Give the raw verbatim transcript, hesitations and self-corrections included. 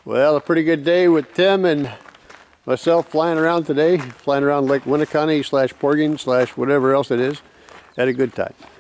Well, a pretty good day with Tim and myself flying around today, flying around Lake Winneconne slash Poygan slash whatever else it is. Had a good time.